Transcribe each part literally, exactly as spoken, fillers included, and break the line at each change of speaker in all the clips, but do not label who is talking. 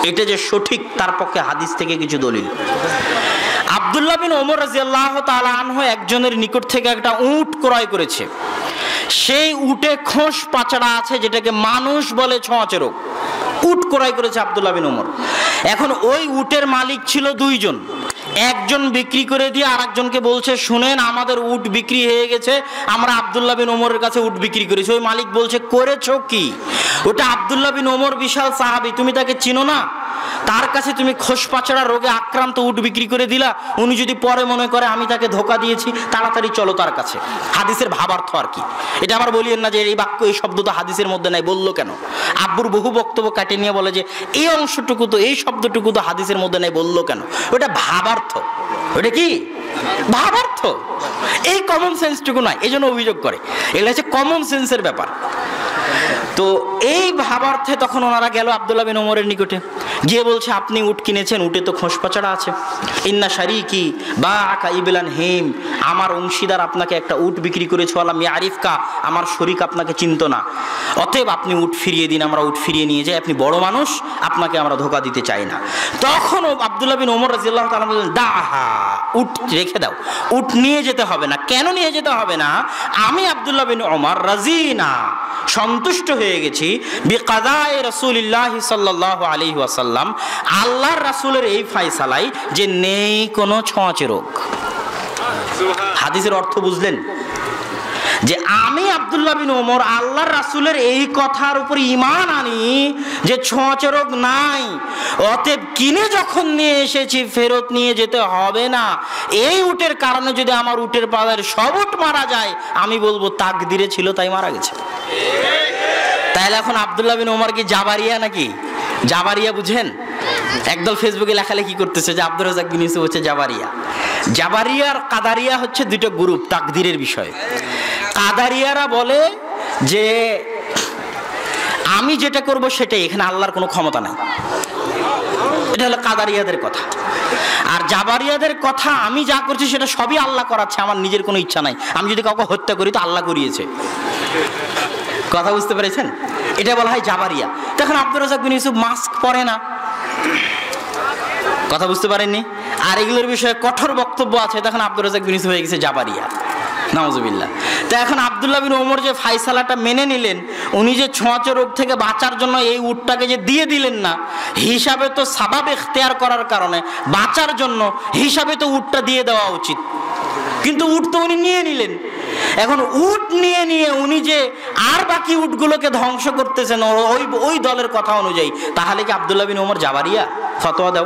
এটা যে সঠিক তার পক্ষে হাদিস থেকে কিছু দলিল। আব্দুল্লাহ বিন ওমর রাদিয়াল্লাহু তাআলা আনহু একজনের নিকট থেকে একটা উট ক্রয় করেছে। সেই উটে খোঁস পাচড়া আছে, যেটাকে মানুষ বলে ছোঁয়াচে রোগ। উট ক্রয় করেছে আব্দুল্লাহ বিন ওমর। এখন ওই উটের মালিক ছিল দুইজন। একজন বিক্রি করে দিয়ে আরেকজনকে বলছে, শুনেন আমাদের উট বিক্রি হয়ে গেছে, আমরা আব্দুল্লাহ বিন ওমরের কাছে উট বিক্রি করেছি। ওই মালিক বলছে, করেছো কি? ওটা আব্দুল্লাহ বিন ওমর বিশাল সাহাবী, তুমি তাকে চিনো না? তার কাছে তুমি খোসপাচড়া রোগে আক্রান্ত উট বিক্রি করে দিলা। উনি যদি পরে মনে করে আমি তাকে ধোকা দিয়েছি, তাড়াতাড়ি চলো তার কাছে। হাদিসের ভাবার্থ আর কি। এটা আবার বলিয়েন না যে এই বাক্য এই শব্দ তো হাদিসের মধ্যে নাই, বললো কেন? আব্বুর বহু বক্তব্য কাটে নিয়ে বলে যে এই অংশটুকু তো, এই শব্দটুকু তো হাদিসের মধ্যে নাই, বললো কেন? ওটা ভাবার্থ। ওটা কি ভাবার্থ? এই কমন সেন্সটুকু নাই, এই জন্য অভিযোগ করে। এগুলো হচ্ছে কমন সেন্সের ব্যাপার। তো এই ভাবার্থে তখন ওনারা গেল আব্দুল্লাহ বিন ওমরের নিকটে, গিয়ে বলছে, আপনি উট কিনেছেন, উটে তো খোসপাচড়া আছে। ইন্না শারিকি বা আকা ইবলান হিম, আমার অংশীদার আপনাকে একটা উট বিক্রি করেছে, আলাম ইয়ারিফকা, আমার শরীক আপনাকে চিনত না, অতএব আপনি উট ফিরিয়ে দিন, আমরা উট ফিরিয়ে নিয়ে যাই, আপনি বড় মানুষ, আপনাকে আমরা ধোকা দিতে চাই না। তখন আব্দুল্লাহ বিন ওমর রাদিয়াল্লাহু তাআলা বললেন, দাহা, উট রেখে দাও, উট নিয়ে যেতে হবে না। কেন নিয়ে যেতে হবে না? আমি আব্দুল্লাহ বিন ওমর রাজিনা, সন্তুষ্ট হয়ে গেছি বিকাদায়ে রাসূলিল্লাহি সাল্লাল্লাহু আলাইহি ওয়াসাল্লাম, আল্লাহর রাসূলের এই ফয়সালাই যে নেই কোনো ছোঁয়াচে রোগ। হাদিসের অর্থ বুঝলেন? যে আমি আব্দুল্লাহ বিন ওমর আল্লাহর রাসূলের এই কথার উপর ঈমান আনি যে ছোঁয়াচে রোগ নাই, অতএব কিনে যখন নিয়ে এসেছি ফেরত নিয়ে যেতে হবে না। এই উটের কারণে যদি আমার উটের পালের সব উট মারা যায়, আমি বলবো তাকদিরে ছিল তাই মারা গেছে। তাহলে এখন আব্দুল্লাহ বিন ওমর কি জাবারিয়া নাকি? জাবারিয়া বুঝেন? একদল ফেসবুকে লেখালেখি করতেছে যে আব্দুর রাজ্জাক বিন ইউসুফ হচ্ছে জাবারিয়া। জাবারিয়া আর কাদারিয়া হচ্ছে দুটো গ্রুপ তাকদিরের বিষয়ে। কাদারিয়ারা বলে যে আমি যেটা করব সেটাই, এখানে আল্লাহর কোনো ক্ষমতা নাই। এটা হলো কাদারিয়াদের কথা। আর জাবারিয়াদের কথা, আমি যা করছি সেটা সবই আল্লাহ করাচ্ছে, আমার নিজের কোনো ইচ্ছা নাই। আমি যদি কাউকে হত্যা করি তো আল্লাহ করিয়েছে। কথা বুঝতে পেরেছেন? এটা বলা হয় জাবারিয়া। তখন আব্দুর রাজ্জাক বিন ইউসুফ মাস্ক পরে না, কথা বুঝতে পারেননি? আর এগুলোর বিষয়ে কঠোর বক্তব্য আছে, তখন আব্দুর রাজ্জাক বিন ইউসুফ হয়ে গেছে জাবারিয়া। নাউজুবিল্লাহ। তো এখন আব্দুল্লাহ বিন ওমর যে ফায়সালাটা মেনে নিলেন, উনি যে ছোঁয়াচে রোগ থেকে বাঁচার জন্য এই উটটাকে যে দিয়ে দিলেন না, হিসাবে তো সাবাব ইখতিয়ার করার কারণে বাঁচার জন্য হিসাবে তো উটটা দিয়ে দেওয়া উচিত, কিন্তু উট তো উনি নিয়ে নিলেন। এখন উট নিয়ে নিয়ে উনি যে আর বাকি উটগুলোকে ধ্বংস করতেছেন ওই ওই দলের কথা অনুযায়ী, তাহলে কি আব্দুল্লাহ বিন ওমর জাবারিয়া? ফতোয়া দাও।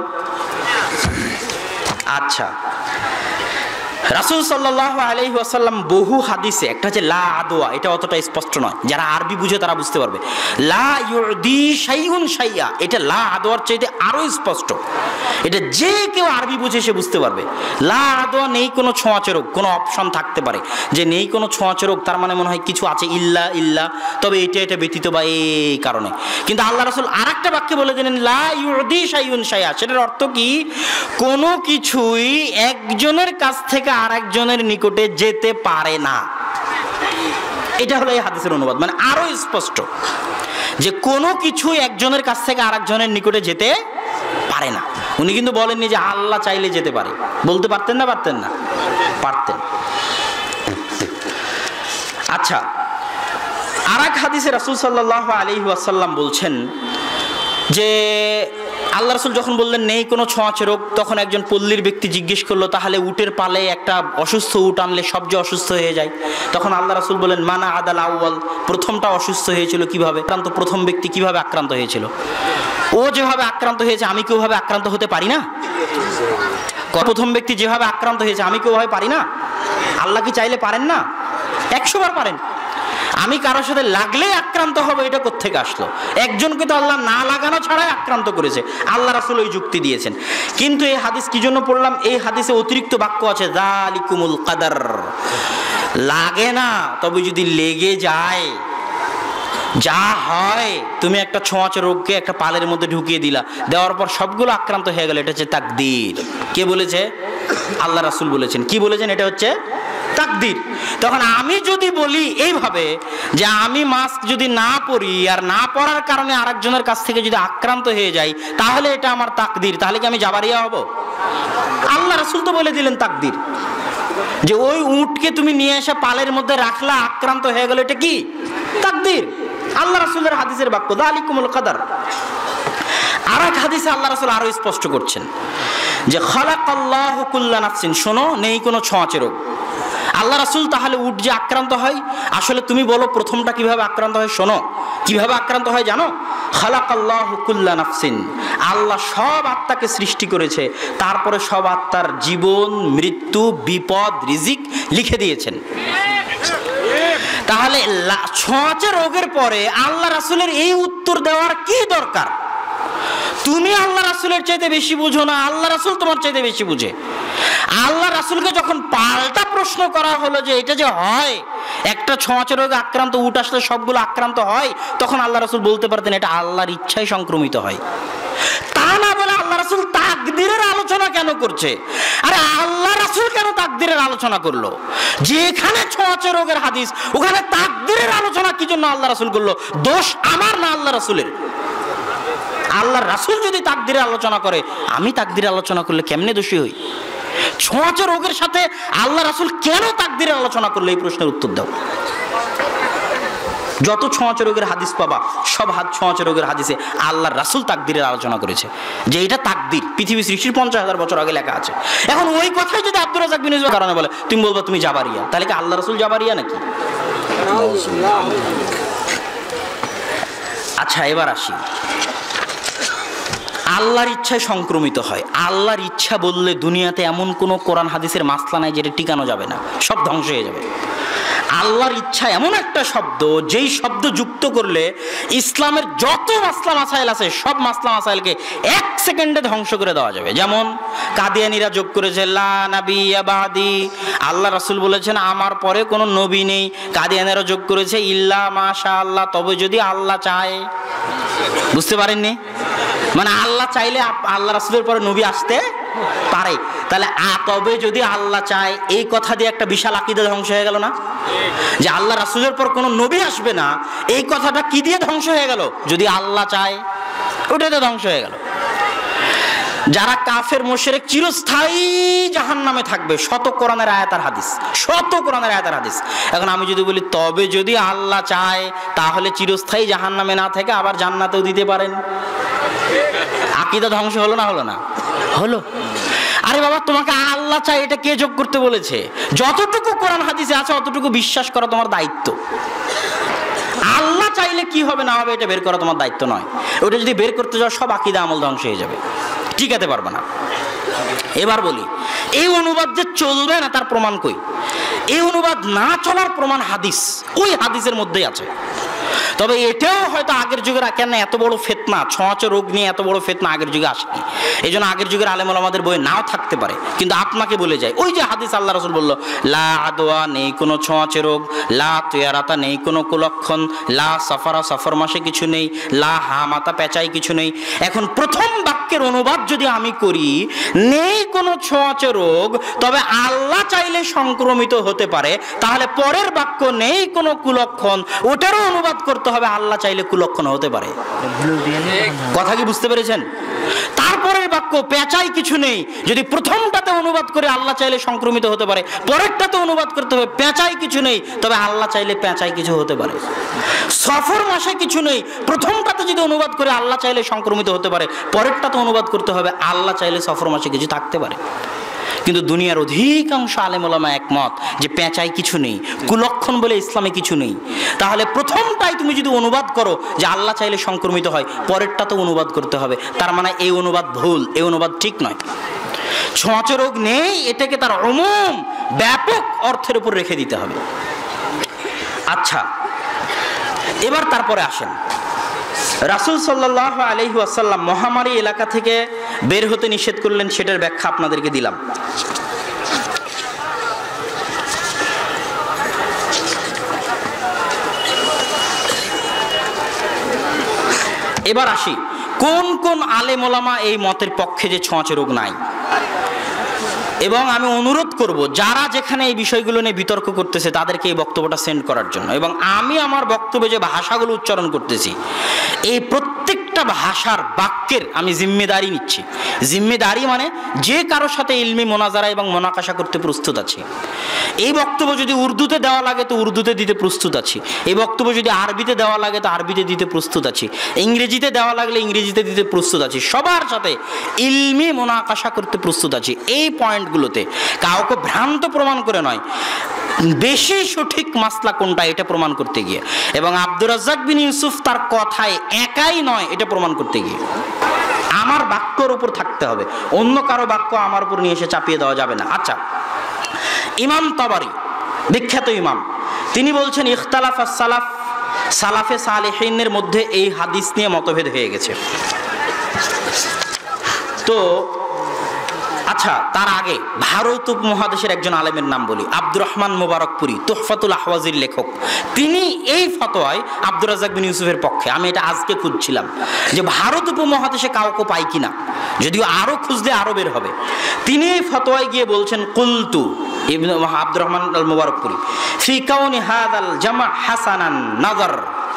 আচ্ছা, রাসূল সাল্লাল্লাহু আলাইহি ওয়াসাল্লাম বহু হাদিসে, একটা হচ্ছে লা আদওয়া, এটা অতটা স্পষ্ট নয়, যারা আরবি বুঝে তারা বুঝতে পারবে। লা ইউদি শাইউন শাইয়া, এটা লা আদওয়ার চাইতে আরো স্পষ্ট। এটা যে কেউ আরবি বুঝে সে বুঝতে পারবে। লা আদওয়া নেই কোনো ছোঁয়াচে রোগ, কোনো অপশন থাকতে পারে যে নেই কোনো ছোঁয়াচে রোগ, তার মানে মনে হয় কিছু আছে, ইল্লা ইল্লা, তবে এটা এটা ব্যতীত বা এই কারণে। কিন্তু আল্লাহ রাসূল আর একটা বাক্যে বলে দিলেন লা ইউদি শাইউন শাইয়া, সেটার অর্থ কি? কোনো কিছুই একজনের কাছ থেকে আর একজনের নিকটে যেতে পারে না। এটা হলো এই হাদিসের অনুবাদ, মানে আরো স্পষ্ট যে কোনো কিছু একজনের কাছ থেকে আর একজনের নিকটে যেতে পারে না। উনি কিন্তু বলেননি যে আল্লাহ চাইলে যেতে পারে। বলতে পারতেন না? পারতেন না? পারতেন। আচ্ছা, আর এক হাদিসে রাসূল সাল্লাল্লাহু আলাইহি ওয়াসাল্লাম বলছেন যে আল্লাহ রাসূল যখন বললেন নেই কোনো ছোঁয়াচে রোগ, তখন একজন পল্লীর ব্যক্তি জিজ্ঞেস করলো, তাহলে উটের পালে একটা অসুস্থ উট আনলে সব যে অসুস্থ হয়ে যায়? তখন আল্লাহ রাসূল বলেন মানা আদাল আউয়াল, প্রথমটা অসুস্থ হয়েছিল কিভাবে? আক্রান্ত প্রথম ব্যক্তি কিভাবে আক্রান্ত হয়েছিল? ও যেভাবে আক্রান্ত হয়েছে আমি কি ওভাবে আক্রান্ত হতে পারি না? প্রথম ব্যক্তি যেভাবে আক্রান্ত হয়েছে আমি কি ওভাবে পারি না? আল্লাহ কি চাইলে পারেন না? একশো বার পারেন। আমি কারোর সাথে লাগলে আক্রান্ত হবে, এটা কোত্থেকে আসলো? একজনকে তো আল্লাহ না লাগানো ছাড়াই আক্রান্ত করেছে, আল্লাহ রাসূল ওই যুক্তি দিয়েছেন। কিন্তু এই হাদিস কি জন্য পড়লাম? এই হাদিসে অতিরিক্ত বাক্য আছে, যালিকুমুল কাদার, লাগে না, তবে যদি লেগে যায়, যা হয়, তুমি একটা ছোঁয়াচে রোগকে একটা পালের মধ্যে ঢুকিয়ে দিলা, দেওয়ার পর সবগুলো আক্রান্ত হয়ে গেল, এটা হচ্ছে তাকদীর। কে বলেছে? আল্লাহ রাসূল বলেছেন। কি বলেছেন? এটা হচ্ছে তাকদীর। তখন আমি যদি বলি এইভাবে যে আমি মাস্ক যদি না পরি আর না পরার কারণে আরেকজনের কাছ থেকে যদি আক্রান্ত হয়ে যাই তাহলে এটা আমার তাকদির, তাহলে কি আমি জাবারিয়া হব? আল্লাহ রাসূল তো বলে দিলেন তাকদির, যে ওই উটকে তুমি নিয়ে এসে পালের মধ্যে রাখলা, আক্রান্ত হয়ে গেল, এটা কি তাকদির। আল্লাহ রাসূলের হাদিসের বাক্য, যালিকুমুল কদর। আর এক হাদিসে আল্লাহ রাসূল আরো স্পষ্ট করছেন যে খালাকাল্লাহু কুল্লা নাফসিন, শোনো, নেই কোনো ছোঁয়াচে রোগ। আল্লাহ রাসূল তাহলে উট যে আক্রান্ত হয়, আসলে তুমি বলো প্রথমটা কিভাবে আক্রান্ত হয়, শোনো কিভাবে আক্রান্ত হয় জানো? খালাকাল্লাহু কুল্লা নাফসিন, আল্লাহ সব আত্মাকে সৃষ্টি করেছে, তারপরে সব আত্মার জীবন, মৃত্যু, বিপদ, রিজিক লিখে দিয়েছেন। তাহলে ছোঁয়াচে রোগের পরে আল্লাহ রাসূলের এই উত্তর দেওয়ার কি দরকার? তুমি আল্লাহ রাসূলের চাইতে বেশি বুঝো না, আল্লাহ রাসূল তোমার চাইতে বেশি বুঝে। আল্লাহ রাসূলকে যখন পাল্টা প্রশ্ন করা হলো যে এটা যে হয়, একটা ছোঁয়াচে রোগে আক্রান্ত উট আসলে সবগুলো আক্রান্ত হয়, তখন আল্লাহ রাসূল বলতে পারতেন এটা আল্লাহর ইচ্ছায় সংক্রমিত হয়। তা না বলে আল্লাহ রাসূল তাকদীরের আলোচনা কেন করছে? আরে আল্লাহ রাসূল কেন তাকদীরের আলোচনা করলো? যেখানে ছোঁয়াচে রোগের হাদিস, ওখানে তাকদীরের আলোচনা কি জন্য আল্লাহ রাসূল করলো? দোষ আমার না আল্লাহ রাসূলের? আল্লাহ রাসূল যদি তাকদীরের আলোচনা করে, আমি তাকদীরের আলোচনা করলে কেমনে দোষী হই? ছোঁয়াচে রোগের সাথে আল্লাহ রাসূল কেন তাকদীরের আলোচনা করলে, এই প্রশ্নের উত্তর দাও। যত ছোঁয়াচে রোগের হাদিস পাবা, সব হাত ছোঁয়াচে রোগের হাদিসে আল্লাহ রাসূল তাকদীরের আলোচনা করেছে, যে এটা তাকদীর, পৃথিবী সৃষ্টির পঞ্চাশ হাজার বছর আগে লেখা আছে। এখন ওই কথাই যদি আব্দুর রাজ্জাক বিন ইউসুফের কারণে বলে, তুমি বলবা তুমি জাবারিয়া, তাহলে কি আল্লাহ রাসূল জাবারিয়া নাকি? আচ্ছা, এবার আসি, আল্লাহর ইচ্ছায় সংক্রমিত হয়। আল্লাহর ইচ্ছা বললে দুনিয়াতে এমন কোনো কোরআন হাদিসের মাসলা নাই যেটা টিকানো যাবে না, সব ধ্বংস হয়ে যাবে। আল্লাহর ইচ্ছা এমন একটা শব্দ, যেই শব্দ যুক্ত করলে ইসলামের যত মাসলা মাসাইল আছে সব মাসলা মাসাইলকে এক সেকেন্ডে ধ্বংস করে দেওয়া যাবে। যেমন কাদিয়ানীরা যোগ করেছে লা নাবিয়্যা বাদি, আল্লাহ রাসূল বলেছেন আমার পরে কোনো নবী নেই। কাদিয়ানীরা যোগ করেছে ইল্লা মাশা আল্লাহ, তবে যদি আল্লাহ চায়। বুঝতে পারেননি? মানে আল্লাহ চাইলে আল্লাহ রাসূলের পরে নবী আসতে পারে। তাহলে তবে যদি আল্লাহ চায়, এই কথা দিয়ে একটা বিশাল আকীদা ধ্বংস হয়ে গেল না? যে আল্লাহ রাসূলের পর কোনো নবী আসবে না, এই কথাটা কি দিয়ে ধ্বংস হয়ে গেল? যদি আল্লাহ চায়, ওটাতে ধ্বংস হয়ে গেল। যারা কাফের মুশরিক চিরস্থায়ী জাহান্নামে থাকবে, শত কোরআনের আয়াত আর হাদিস, শত কোরআনের আয়াত আর হাদিস। এখন আমি যদি বলি তবে যদি আল্লাহ চায়, তাহলে চিরস্থায়ী জাহান্নামে না থেকে আবার জান্নাতেও দিতে পারেন। আকীদা ধ্বংস হলো না হলো না? হলো। আরে বাবা, তোমাকে আল্লাহ চাই এটা কে যোগ করতে বলেছে? যতটুকু কোরআন হাদিসে আছে অতটুকু বিশ্বাস করা তোমার দায়িত্ব। আল্লাহ চাইলে কি হবে না হবে এটা বের করা তোমার দায়িত্ব নয়। ওটা যদি বের করতে যাও সব আকীদা আমল ধ্বংস হয়ে যাবে, টিকাতে পারবে না। এবার বলি, এই অনুবাদ যে চলবে না তার প্রমাণ কই? এই অনুবাদ না চলার প্রমাণ হাদিস, ওই হাদিসের মধ্যেই আছে। তবে এটাও হয়তো আগের যুগের, কেন এত বড় ফিতনা, ছোঁয়াচে রোগ নিয়ে এত বড় ফিতনা আগের যুগে আসেনি, এই জন্য আগের যুগের আলেম ওলামাদের বই নাও থাকতে পারে। কিন্তু আপনাকে বলে যায়, ওই যে হাদিস আল্লাহ রাসূল বলল লা আদওয়া, নেই কোনো ছোঁয়াচে রোগ, লা তুয়ারাতা, নেই কোনো কুলক্ষণ, লা সাফারা, সফর মাসে কিছু নেই, লা হামাতা, পেঁচাই কিছু নেই। এখন প্রথম বাক্যের অনুবাদ যদি আমি করি নেই কোনো ছোঁয়াচে রোগ, তবে আল্লাহ চাইলে সংক্রমিত হতে পারে, তাহলে পরের বাক্য নেই কোনো কুলক্ষণ, ওটারও অনুবাদ করতে হবে আল্লাহ চাইলে কুলক্ষণ হতে পারে। কথা কি বুঝতে পেরেছেন? তারপরের বাক্য পেঁচাই কিছু নেই, যদি প্রথমটাতে অনুবাদ করে আল্লাহ চাইলে সংক্রমিত হতে পারে, পরেরটাতে অনুবাদ করতে হবে পেঁচাই কিছু নেই, তবে আল্লাহ চাইলে পেঁচাই কিছু হতে পারে। সফর মাসে কিছু নেই, প্রথমটাতে যদি অনুবাদ করে আল্লাহ চাইলে সংক্রমিত হতে পারে, পরেরটাতে অনুবাদ করতে হবে আল্লাহ চাইলে সফর মাসে কিছু থাকতে পারে। কিন্তু দুনিয়ার অধিকাংশ আলেম ওলামা একমত যে পেঁচাই কিছু নেই, কুলক্ষণ বলে ইসলামে কিছু নেই। তাহলে প্রথমটাই তুমি যদি অনুবাদ করো যে আল্লাহ চাইলে সংক্রমিত হয়, পরেরটা তো অনুবাদ করতে হবে। তার মানে এই অনুবাদ ভুল, এই অনুবাদ ঠিক নয়। ছোঁয়াচে রোগ নেই, এটাকে তার উমুম ব্যাপক অর্থের উপর রেখে দিতে হবে। আচ্ছা, এবার তারপরে আসেন, রাসূল সাল্লাল্লাহু আলাইহি ওয়াসাল্লাম মহামারী এলাকা থেকে বের হতে নিষেধ করলেন, সেটার ব্যাখ্যা আপনাদেরকে দিলাম। এবার আসি, কোন কোন আলেম ওলামা এই মতের পক্ষে যে ছোঁয়াচে রোগ নাই। এবং আমি অনুরোধ করব যারা যেখানে এই বিষয়গুলো নিয়ে বিতর্ক করতেছে তাদেরকে এই বক্তব্যটা সেন্ড করার জন্য। এবং আমি আমার বক্তব্যে যে ভাষাগুলো উচ্চারণ করতেছি এই প্রত্যেকটা ভাষার বাক্যের আমি জিম্মেদারি নিচ্ছি। জিম্মেদারি মানে যে কারোর সাথে ইলমি মোনাজারা এবং মোনাকাশা করতে প্রস্তুত আছি। এই বক্তব্য যদি উর্দুতে দেওয়া লাগে তো উর্দুতে দিতে প্রস্তুত আছি, এই বক্তব্য যদি আরবিতে দেওয়া লাগে তো আরবিতে দিতে প্রস্তুত আছি, ইংরেজিতে দেওয়া লাগলে ইংরেজিতে দিতে প্রস্তুত আছি, সবার সাথে ইলমি মোনাকাশা করতে প্রস্তুত আছি। এই পয়েন্টগুলোতে কাউকে ভ্রান্ত প্রমাণ করে নয়, বেশি সঠিক মাসলা কোনটা এটা প্রমাণ করতে গিয়ে, এবং আব্দুর রাজ্জাক বিন ইউসুফ তার কথায় একাই নয় এটা প্রমাণ করতে গিয়ে আমার বাক্যর উপর থাকতে হবে, অন্য কারো বাক্য আমার উপর নিয়ে এসে চাপিয়ে দেওয়া যাবে না। আচ্ছা, ইমাম তাবারি বিখ্যাত ইমাম, তিনি বলছেন ইখতালাফ সালাফ, সালাফে সালেহিনের মধ্যে এই হাদিস নিয়ে মতভেদ হয়ে গেছে। তো আচ্ছা, তার আগে ভারত উপমহাদেশের একজন আলেমের নাম বলি, আব্দুর রহমান মুবারকপুরি, তুহফাতুল আহওয়াজির লেখক। তিনি এই ফতোয়ায় আব্দুর রাজ্জাক বিন ইউসুফের পক্ষে। আমি এটা আজকে খুঁজছিলাম যে ভারত উপমহাদেশে কাউকে পাই কিনা, যদিও আরো খুঁজলে আরো বের হবে। তিনি এই ফতোয়ায় গিয়ে বলছেন কুলতু ইবনে আব্দুর রহমান আল মুবারকপুরি ফি কাউনি হাদাল জামা হাসানান নাযার,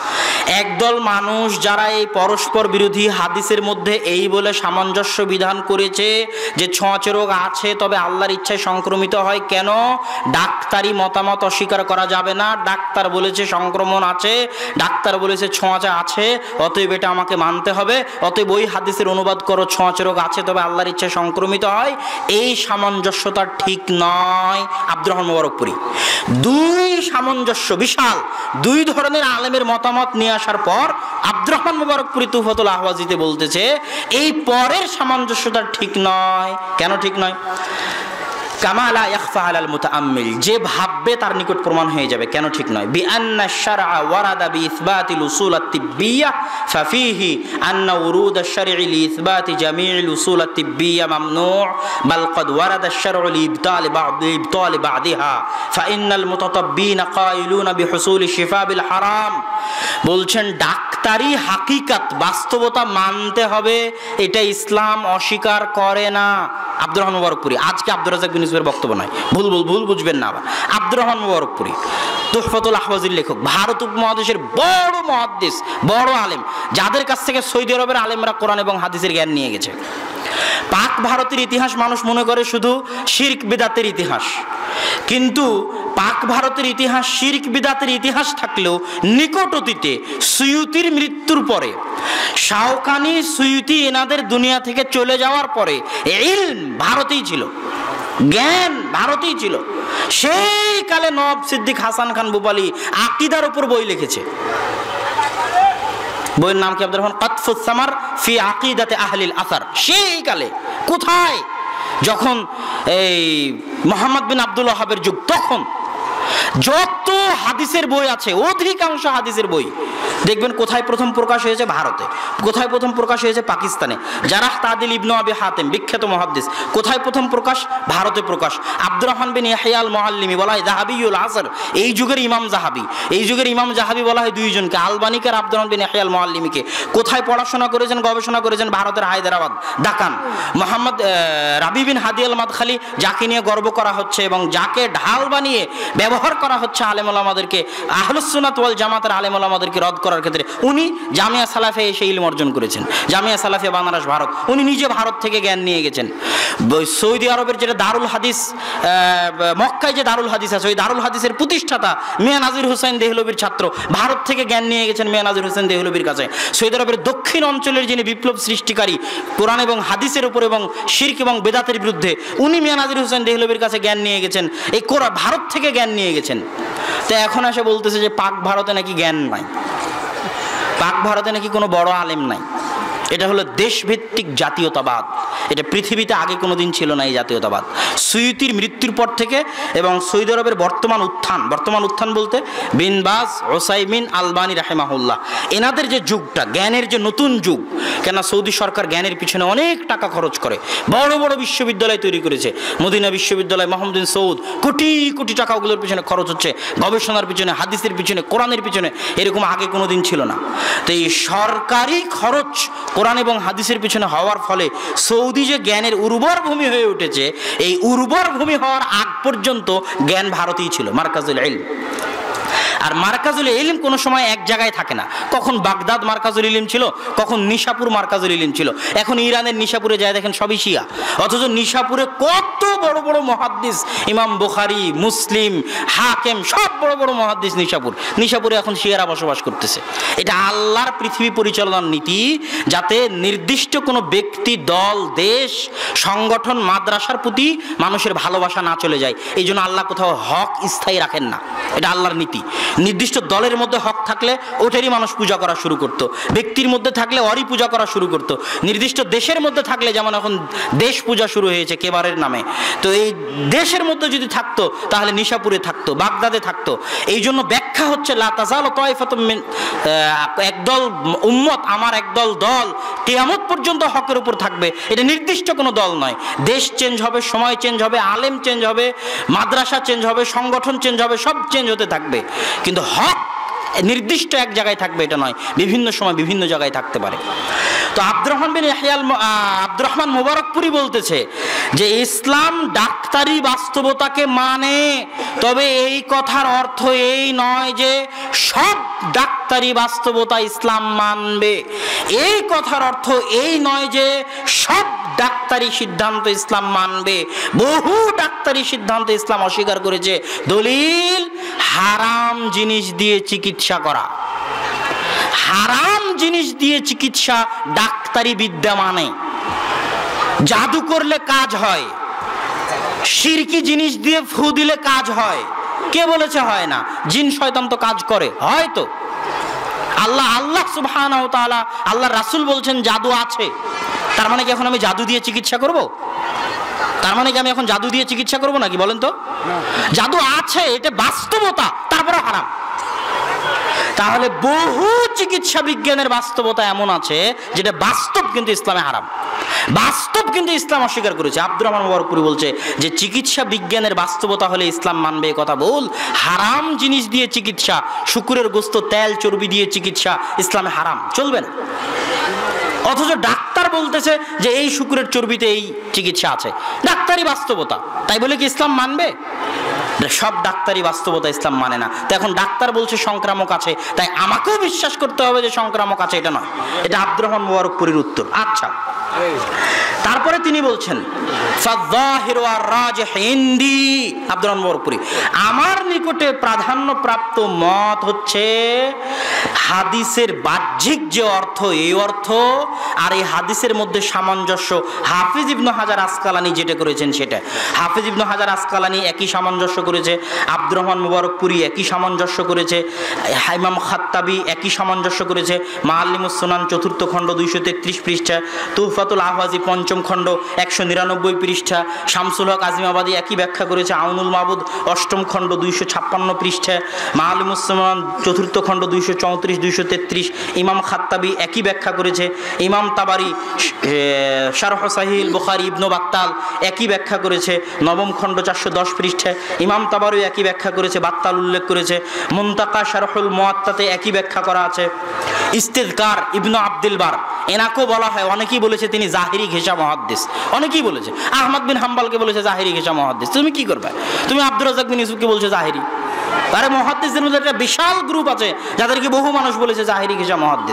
একদল মানুষ যারা এই পরস্পর বিরোধী হাদিসের মধ্যে এই বলে সামঞ্জস্য বিধান করেছে যে ছোঁয়াচে রোগ আছে তবে আল্লাহর ইচ্ছায় সংক্রমিত হয়, কেন ডাক্তারি মতামত অস্বীকার করা যাবে না, ডাক্তার বলেছে সংক্রমণ আছে, ডাক্তার বলেছে ছোঁয়াচে আছে, অতএব এটা আমাকে মানতে হবে, অতএব ওই হাদিসের অনুবাদ করো ছোঁয়াচে রোগ আছে তবে আল্লাহর ইচ্ছায় সংক্রমিত হয়। এই সামঞ্জস্যতা ঠিক নয়। আব্দুর রহমান মুবারকপুরি দুই সামঞ্জস্য বিশাল দুই ধরনের আলেমের মতামত নিয়ে আসার পর আব্দুর রহমান মুবারকপুরি তুহফাতুল আহওয়াজিতে বলতেছে এই পরের সামঞ্জস্যতা ঠিক নয়। কেন ঠিক নয়? কামা লা ইয়াখফা আলাল মুতাআম্মিল, যে ভাববে তার নিকট প্রমাণ হয়ে যাবে। কেন ঠিক নয়? বিআন্না আশ-শারআ ওয়ারাদা বিইসবাতিল উসুল আত-তিব্বিয়্যাহ ফাফীহি আন্না উরুদ আশ-শারঈ লিইসবাতি জামিইল উসুল আত-তিব্বিয়্যাহ মামনূ' বাল ক্বাদ ওয়ারাদা আশ-শারউ লিইবতালি বা'দি ইবতালি বা'দিহা ফাইন্নাল মুতাতাব্বিনা কাইলুনা বিহুসুলি শিফা বিল হারাম। বলছেন ডাক্তারি হাকিকাত বাস্তবতা মানতে হবে, এটা ইসলাম অস্বীকার করে না। আব্দুর রহমান মুবারকপুরি, আজকে আব্দুর রাজ্জাক বিন ইউসুফের বক্তব্য নয়, ভুল ভুল ভুল বুঝবেন না আবার। আব্দুর রহমান মুবারকপুরি তুহফাতুল আহওয়াজির লেখক, ভারত উপমহাদেশের বড় মুহাদ্দিস, বড় আলেম, যাদের কাছ থেকে সৌদি আরবের আলেমরা কোরআন এবং হাদিসের জ্ঞান নিয়ে গেছে। পাক ভারতের ইতিহাস মানুষ মনে করে শুধু শিরক বিদাতের ইতিহাস, কিন্তু পাক ভারতের ইতিহাস শিরক বিদাতের ইতিহাস থাকলেও নিকট অতীতে সুয়ুতির মৃত্যুর পরে, শাওকানি সুয়ুতি এনাদের দুনিয়া থেকে চলে যাওয়ার পরে ইলম ভারতেই ছিল, জ্ঞান ভারতেই ছিল। সেই কালে নওয়াব সিদ্দিক হাসান খান বুপালি আকীদার উপর বই লিখেছে। বইয়ের নাম কি? আব্দুর রহমান কাতফুস সামার ফি আকিদাতে আহলিল আসার। সেই কালে কোথায়? যখন এই মুহাম্মদ বিন আব্দুল ওয়াহাবের যুগ, তখন যত হাদিসের বই আছে অধিকাংশ হাদিসের বই দেখবেন কোথায় প্রথম প্রকাশ হয়েছে? ভারতে। কোথায় প্রথম প্রকাশ হয়েছে? পাকিস্তানে। জারাহ তাদিল ইবনে আবি হাতেম বিখ্যাত মুহাদ্দিস, কোথায় প্রথম প্রকাশ? ভারতে প্রকাশ। আব্দুর রহমান বিন ইয়াহইয়া আল মুআল্লিমি বলা হয় যাহাবিউল আসর, এই যুগের ইমাম যাহাবি। এই যুগের ইমাম যাহাবি বলা হয় দুইজনকে, আলবানিকে আর আব্দুর রহমান বিন ইয়াহইয়া আল মুআল্লিমিকে। কোথায় পড়াশোনা করেছেন, গবেষণা করেছেন? ভারতের হায়দ্রাবাদ, দাকান। মোহাম্মদ রাবি বিন হাদি আল মাদখালি, যাকে নিয়ে গর্ব করা হচ্ছে এবং যাকে ঢাল বানিয়ে ব্যবহার করা হচ্ছে আলেম ওলামাদেরকে, আহলুস সুন্নাত ওয়াল জামাতের আলেম ওলামাদেরকে রদ করার ক্ষেত্রে, উনি জামিয়া সালাফে এসে ইলম অর্জন করেছেন। জামিয়া সালাফিয়া বানারস, ভারত। উনি নিজে ভারত থেকে জ্ঞান নিয়ে গেছেন। সৌদি আরবের যেটা দারুল হাদিস, মক্কায় যে দারুল হাদিস আছে, ওই দারুল হাদিসের প্রতিষ্ঠাতা মিয়া নাজির হোসেন দেহলভির ছাত্র, ভারত থেকে জ্ঞান নিয়ে গেছেন মিয়া নাজির হোসেন দেহলভির কাছে। সৌদি আরবের দক্ষিণ অঞ্চলের যিনি বিপ্লব সৃষ্টিকারী কোরআন এবং হাদিসের উপর এবং শিরক এবং বেদাতের বিরুদ্ধে, উনি মিয়া নাজির হোসেন দেহলভির কাছে জ্ঞান নিয়ে গেছেন। এই কোরআন ভারত থেকে জ্ঞান নিয়ে গেছেন। তো এখন এসে বলতেছে যে পাক ভারতে নাকি জ্ঞান নাই, পাক ভারতে নাকি কোনো বড় আলেম নাই। এটা হলো দেশভিত্তিক জাতীয়তাবাদ। এটা পৃথিবীতে আগে কোনোদিন ছিল না এই জাতীয়তাবাদ। সুয়ুতির মৃত্যুর পর থেকে এবং সৌদি আরবের বর্তমান উত্থান, বর্তমান উত্থান বলতে বিন বাজ, ওসাইমিন, আলবানি রাহিমাহুল্লাহ, এনাদের যে যুগটা, জ্ঞানের যে নতুন যুগ, কেন সৌদি সরকার জ্ঞানের পিছনে অনেক টাকা খরচ করে, বড় বড় বিশ্ববিদ্যালয় তৈরি করেছে। মদিনা বিশ্ববিদ্যালয়, মোহাম্মদ বিন সৌদ, কোটি কোটি টাকা ওগুলোর পিছনে খরচ হচ্ছে, গবেষণার পিছনে, হাদিসের পিছনে, কোরআনের পিছনে। এরকম আগে কোনোদিন ছিল না। তো এই সরকারি খরচ কোরআন এবং হাদিসের পিছনে হওয়ার ফলে সৌদি যে জ্ঞানের উর্বর ভূমি হয়ে উঠেছে, এই উর্বর ভূমি হওয়ার আগ পর্যন্ত জ্ঞান ভারতেই ছিল, মারকাজুল ইলম। আর মারকাজুল ইলম কোনো সময় এক জায়গায় থাকে না, কখন বাগদাদ মারকাজুল ইলম ছিল, কখন নিশাপুর মারকাজুল ইলম ছিল। এখন ইরানের নিশাপুরে যায় দেখেন সবই শিয়া, অথচ নিশাপুরে কত বড় বড় মুহাদ্দিস, ইমাম বুখারী, মুসলিম, হাকিম, সব বড় বড় মুহাদ্দিস নিশাপুর। নিশাপুরে এখন শিয়ারা বসবাস করতেছে। এটা আল্লাহর পৃথিবী পরিচালনার নীতি, যাতে নির্দিষ্ট কোনো ব্যক্তি, দল, দেশ, সংগঠন, মাদ্রাসার প্রতি মানুষের ভালোবাসা না চলে যায়। এই জন্য আল্লাহ কোথাও হক স্থায়ী রাখেন না, এটা আল্লাহর নীতি। নির্দিষ্ট দলের মধ্যে হক থাকলে ওটারই মানুষ পূজা করা শুরু করত, ব্যক্তির মধ্যে থাকলে অরই পূজা করা শুরু করত, নির্দিষ্ট দেশের মধ্যে থাকলে, যেমন এখন দেশ পূজা শুরু হয়েছে কেবারের নামে, তো এই দেশের মধ্যে যদি থাকতো তাহলে নিশাপুরে থাকতো, বাগদাদে থাকতো। এই জন্য ব্যাখ্যা হচ্ছে লা তাজালু তায়ফাতুম মিন, একদল উম্মত, আমার একদল দল কিয়ামত পর্যন্ত হকের উপর থাকবে। এটা নির্দিষ্ট কোনো দল নয়। দেশ চেঞ্জ হবে, সময় চেঞ্জ হবে, আলেম চেঞ্জ হবে, মাদ্রাসা চেঞ্জ হবে, সংগঠন চেঞ্জ হবে, সব চেঞ্জ হতে থাকবে, কিন্তু হক নির্দিষ্ট এক জায়গায় থাকবে এটা নয়, বিভিন্ন সময় বিভিন্ন জায়গায় থাকতে পারে। তো আব্দুর রহমান বিন ইয়াহইয়াল আব্দুর রহমান মুবারকপুরি বলতেছে যে ইসলাম ডাক্তারি বাস্তবতাকে মানে, তবে এই কথার অর্থ এই নয় যে সব ডাক্তারি বাস্তবতা ইসলাম মানবে। এই কথার অর্থ এই নয় যে সব ডাক্তারি সিদ্ধান্ত ইসলাম মানবে। বহু ডাক্তারি সিদ্ধান্ত ইসলাম অস্বীকার করেছে। দলিল, হারাম জিনিস দিয়ে চিকিৎসা করা, হারাম জিনিস দিয়ে চিকিৎসা ডাক্তারি বিদ্যা মানে। জাদু করলে কাজ হয়, শিরকি জিনিস দিয়ে ফু দিলে কাজ হয়। কে বলেছে হয় না? জিন শয়তান তো কাজ করে, হয়তো আল্লাহ আল্লাহ সুবহানাহু ওয়া তাআলা, আল্লাহ রাসূল বলছেন জাদু আছে। তার মানে কি এখন আমি জাদু দিয়ে চিকিৎসা করব? তার মানে কি আমি এখন জাদু দিয়ে চিকিৎসা করব নাকি বলেন তো? জাদু আছে, এটা বাস্তবতা, তারপরে হারাম। তাহলে বহু চিকিৎসা বিজ্ঞানের বাস্তবতা এমন আছে যেটা বাস্তব কিন্তু ইসলামে হারাম, বাস্তব কিন্তু ইসলাম অস্বীকার করেছে। আব্দুর রহমান মুবারকপুরি বলছে যে চিকিৎসা বিজ্ঞানের বাস্তবতা হলে ইসলাম মানবে, এ কথা ভুল। হারাম জিনিস দিয়ে চিকিৎসা, শুকুরের গোস্ত, তেল, চর্বি দিয়ে চিকিৎসা ইসলামে হারাম, চলবে না। অথচ ডাক্তার বলতেছে যে এই শুকুরের চর্বিতে এই চিকিৎসা আছে, ডাক্তারি বাস্তবতা, তাই বলে কি ইসলাম মানবে? সব ডাক্তারি বাস্তবতা ইসলাম মানে না। তো এখন ডাক্তার বলছে সংক্রামক আছে, তাই আমাকেও বিশ্বাস করতে হবে যে সংক্রামক আছে, এটা নয়। এটা আব্দুর রহমান মুবারকপুরির উত্তর। আচ্ছা, তারপরে তিনি বলছেন ফাযাহিরু আর-রাজিহ ইনদি, আব্দুর রহমান মুবারকপুরি, আমার নিকটে প্রাধান্যপ্রাপ্ত মত হচ্ছে হাদিসের বাহ্যিক যে অর্থ, এই অর্থ আর এই হাদিসের মধ্যে সামঞ্জস্য। হাফিজ ইবনে হাজার আসকালানি যেটা করেছেন সেটা, হাফিজ ইবনে হাজার আসকালানি একই সামঞ্জস্য করেছে, আব্দুর রহমান মুবারকপুরি একই সামঞ্জস্য করেছে, ইমাম খাত্তাবি একই সামঞ্জস্য করেছে। মাআলিমুস সুনান চতুর্থ খণ্ড দুইশো তেত্রিশ পৃষ্ঠা, তুহফাতুল আহওয়াজি পঞ্চম খণ্ড একশো নিরানব্বই পৃষ্ঠা, শামসুল হক আজিমাবাদী একই ব্যাখ্যা করেছে। আউনুল মাবুদ অষ্টম খণ্ড দুইশো ছাপ্পান্ন পৃষ্ঠা, মাআলিমুস সুনান চতুর্থ খণ্ড দুইশো চৌত্রিশ দুইশো তেত্রিশ, ইমাম খাত্তাবি একই ব্যাখ্যা করেছে। ইমাম তাবারি শারহ সাহিহ বুখারী ইবনে বাত্তাল একই ব্যাখ্যা করেছে, নবম খণ্ড চারশো দশ পৃষ্ঠা। ইমাম তাবারি একই ব্যাখ্যা করেছে, বাত্তাল উল্লেখ করেছে। মুনতাকা শারহুল মুওয়াত্তাতে একই ব্যাখ্যা করা আছে। ইস্তিযকার ইবনে আব্দুল বার, এনাকেও বলা হয়, অনেকেই বলেছে তিনি জাহিরি ঘেষা মুহাদ্দিস, অনেকেই বলেছে। আহমদ বিন হাম্বলকে বলেছে জাহিরি ঘেষা মুহাদ্দিস। তুমি কি করবে? তুমি আব্দুর রাজ্জাক বিন ইউসুফকে বলছে জাহিরি। আরে মুহাদ্দিসদের মধ্যে একটা বিশাল গ্রুপ আছে যাদেরকে বহু মানুষ বলেছে জাহিরি ঘেষা মুহাদ্দিস।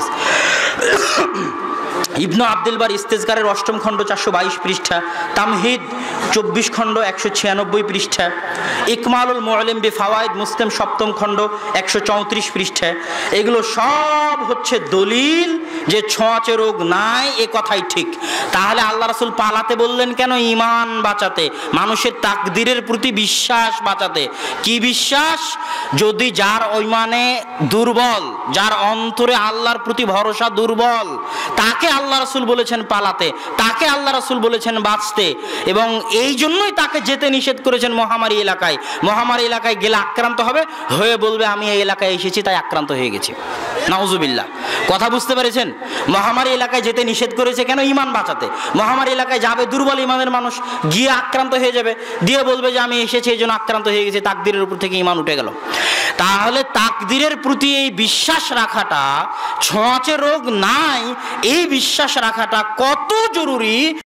ইবনে আব্দুল বার ইস্তিযকারের অষ্টম খণ্ড চারশো বাইশ পৃষ্ঠা, তামহিদ চব্বিশ খণ্ড একশো ছিয়ানব্বই পৃষ্ঠা, ইকমালুল মুআল্লিম বি ফাওয়াইদ মুসলিম সপ্তম খণ্ড একশো চৌত্রিশ পৃষ্ঠা। এগুলো সব হচ্ছে দলিল যে ছোঁয়াচে রোগ নাই, এ কথাই ঠিক। তাহলে আল্লাহ রাসূল পালাতে বললেন কেন? ঈমান বাঁচাতে, মানুষের তাকদীরের প্রতি বিশ্বাস বাঁচাতে। কি বিশ্বাস? যদি যার ঈমানে দুর্বল, যার অন্তরে আল্লাহর প্রতি ভরসা দুর্বল, তাকে আল্লাহ রাসূল বলেছেন পালাতে, তাকে আল্লাহ রাসূল বলেছেন বাঁচতে, এবং এই জন্যই তাকে যেতে নিষেধ করেছেন মহামারী এলাকায়। মহামারী এলাকায় গেলে আক্রান্ত হবে, হয়ে বলবে আমি এই এলাকায় এসেছি তাই আক্রান্ত হয়ে গেছি, নাউজুবিল্লাহ। নাউজুবিল্লাহ। কথা বুঝতে পেরেছেন? মহামারী এলাকায় যেতে নিষেধ করেছে কেন? ঈমান বাঁচাতে। মহামারী এলাকায় যাবে দুর্বল ঈমানের মানুষ, গিয়ে আক্রান্ত হয়ে যাবে, দিয়ে বলবে যে আমি এসেছি এই জন্য আক্রান্ত হয়ে গেছে, তাকদীরের উপর থেকে ঈমান উঠে গেল। তাহলে তাকদীরের প্রতি এই বিশ্বাস রাখাটা, ছোঁয়াচে রোগ নাই এই বিশ্বাস রাখাটা কত জরুরি